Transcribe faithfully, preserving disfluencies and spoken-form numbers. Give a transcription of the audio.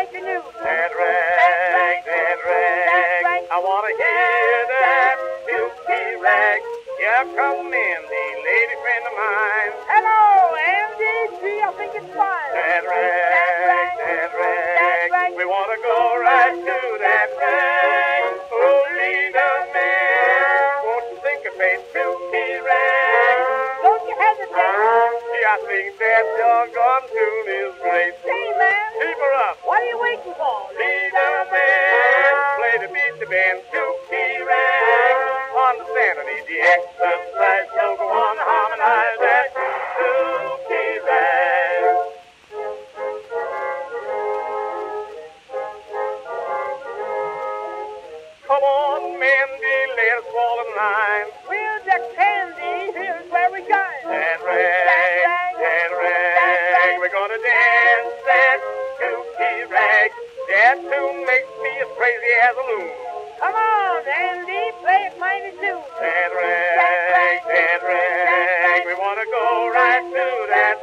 like the news. That rag, that rag, I want to hear that filthy rag. Here come Mandy, lady friend of mine. Hello, Andy. Gee, I think it's fine. That rag, that rag, we want to go right to that rag. Oh, leader man, won't you think of a filthy rag? Don't you hesitate. Gee, I think that doggone tune is great. Hey, man. Keep her up. What are you waiting for? Leader man, play the beat, the band, filthy rag. Understand an easy exercise, so go on, harmonize that filthy rag. Come on, Mandy, let us fall in line. We'll the candy, here's where we go. That rag, that rag, we're gonna dance that filthy rag. That tune makes me as crazy as a loon. Come on, Andy, play it mighty too. That rag, that rag, we wanna go right to that